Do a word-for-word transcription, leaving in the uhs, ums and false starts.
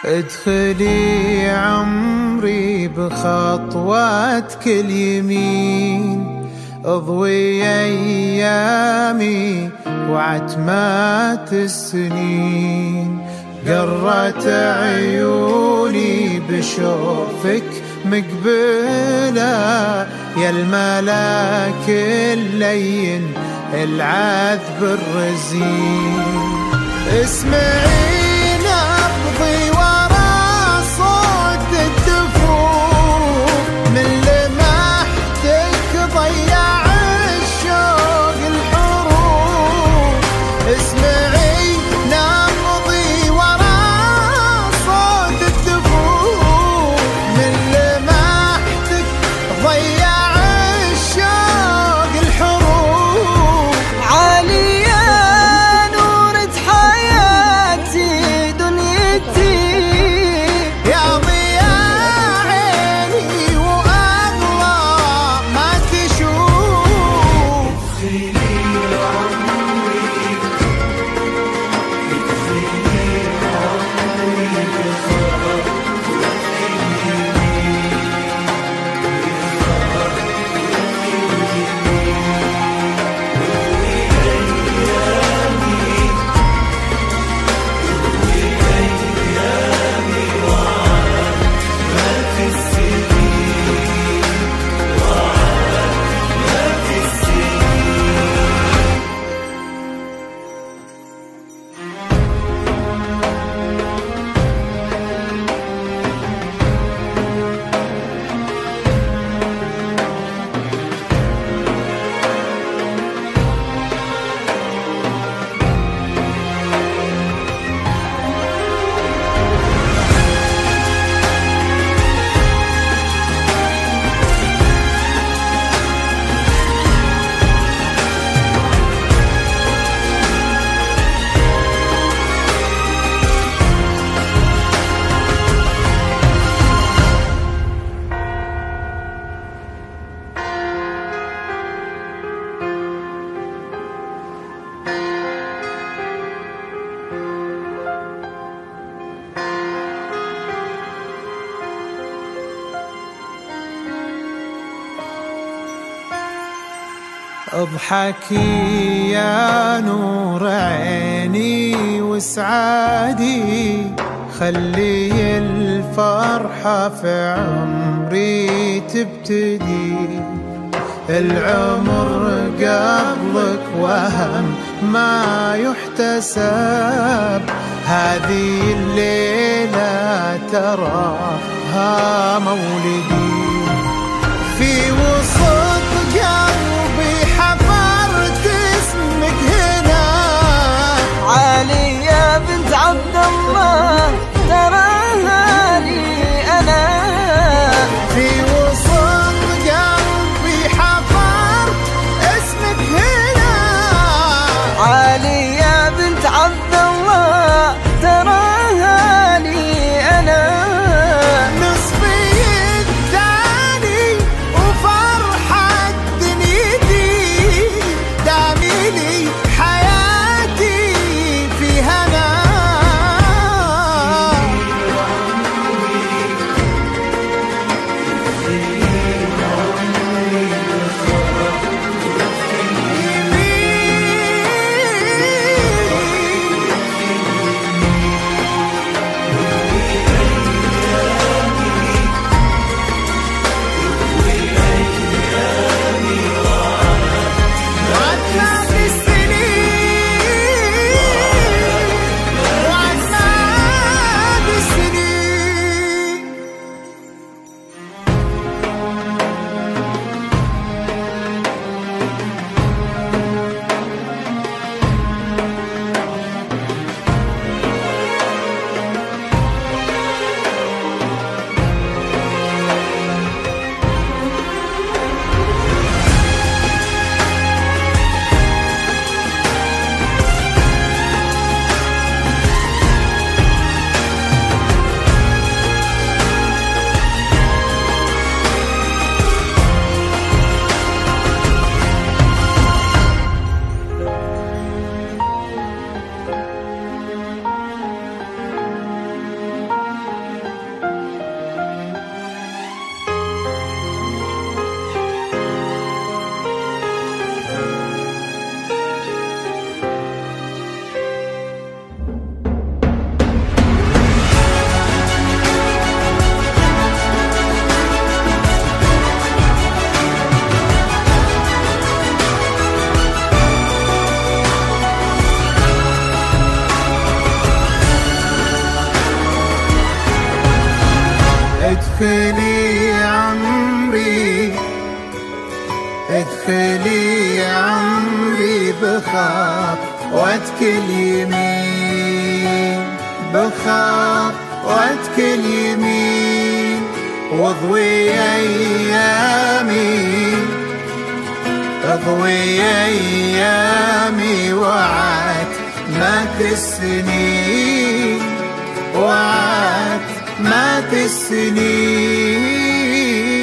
ادخلي عمري بخطواتك اليمين، اضوي ايامي وعتمات السنين، قرت عيوني بشوفك مقبلة، يا الملاك اللين العذب الرزين. اسمعي نبضي ورا صوت الدفوف، من لمحتك ضيع الشوق الحروف. اسمعي نبضي ورا صوت الدفوف، من لمحتك ضيع الشوق الحروف. عالية نورة حياتي دنيتي، يا ضياء عيني وأغلى ما تشوف. ادخلي عمري ادخلي عمري بخطواتك اضحكي يا نور عيني وسعادي، خلي الفرحة في عمري تبتدي. العمر قبلك وهم ما يحتسب، هذه الليلة تراها مولدي. في وسط قلبي حفرت اسمك هنا، عالية بنت عبد الله تراها لي أنا. في وسط قلبي حفرت اسمك هنا، عالية بنت عبد الله تراها لي أنا. نصفي الثاني وفاق بخطوتك اليمين، بخطوتك اليمين واضوي أيامي، اضوي أيامي وعتمة السنين، وعتمة السنين.